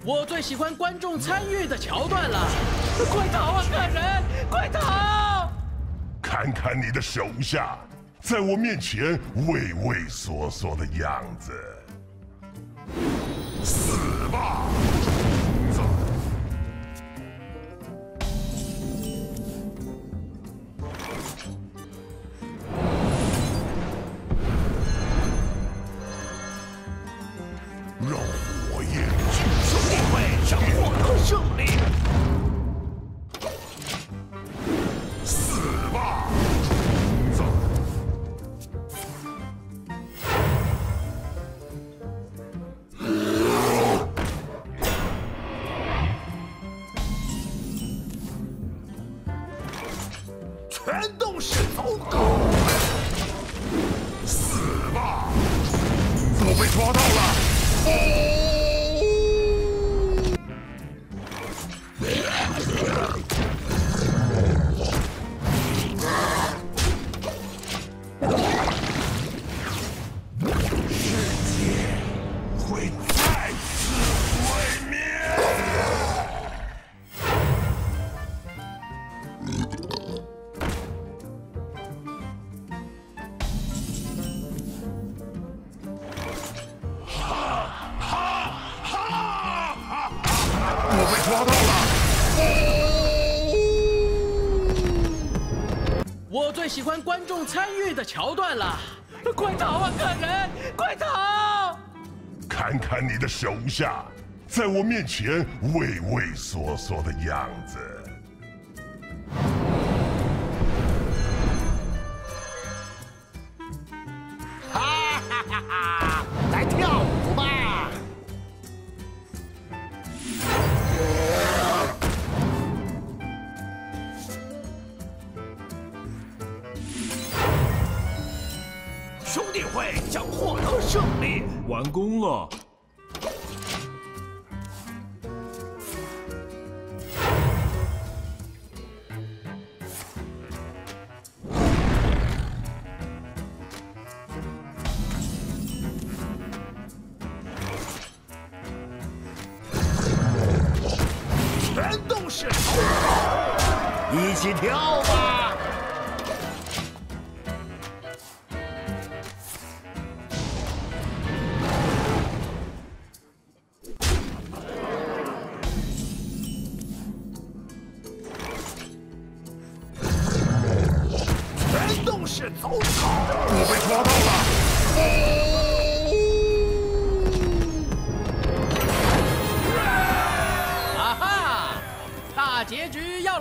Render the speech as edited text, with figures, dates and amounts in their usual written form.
我最喜欢观众参与的桥段了！快逃啊，客人！快逃！ 看看你的手下，在我面前畏畏缩缩的样子，死吧，虫子！让火焰兄弟会将获得胜利！ 死吧，虫子！ 全都是走狗！ 死吧，虫子！我被抓到了！会再次毁灭。我被抓到了！ 我最喜欢观众参与的桥段了！快逃啊，客人！快逃！ 看看你的手下，在我面前畏畏缩缩的样子， 哈哈哈哈！来跳舞吧！兄弟会将获得胜利！ 完工了。 全都是走狗！一起跳吧！全都是走狗！ 我被抓到了！ 啊哈！大结局要